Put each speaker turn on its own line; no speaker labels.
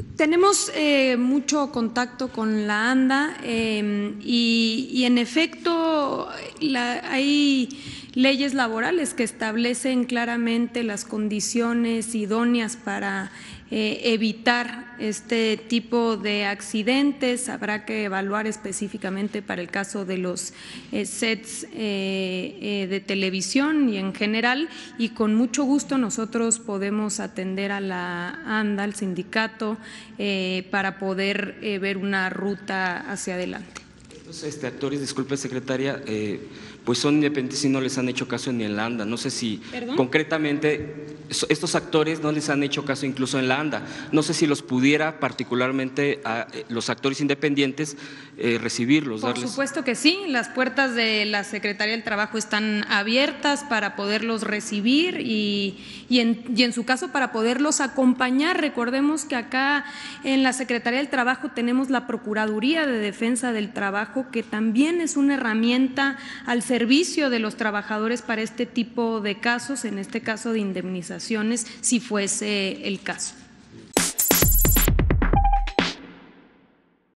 Tenemos mucho contacto con la ANDA y en efecto hay leyes laborales que establecen claramente las condiciones idóneas para evitar este tipo de accidentes. Habrá que evaluar específicamente para el caso de los sets de televisión y en general, y con mucho gusto nosotros podemos atender a la ANDA, al sindicato, para poder ver una ruta hacia adelante.
Estos actores, disculpe secretaria, pues son independientes y no les han hecho caso ni en la ANDA. No sé si concretamente estos actores no les han hecho caso incluso en la ANDA. No sé si los pudiera particularmente a los actores independientes recibirlos.
Por supuesto que sí, las puertas de la Secretaría del Trabajo están abiertas para poderlos recibir y en su caso para poderlos acompañar. Recordemos que acá en la Secretaría del Trabajo tenemos la Procuraduría de Defensa del Trabajo, que también es una herramienta al servicio de los trabajadores para este tipo de casos, en este caso de indemnizaciones, si fuese el caso.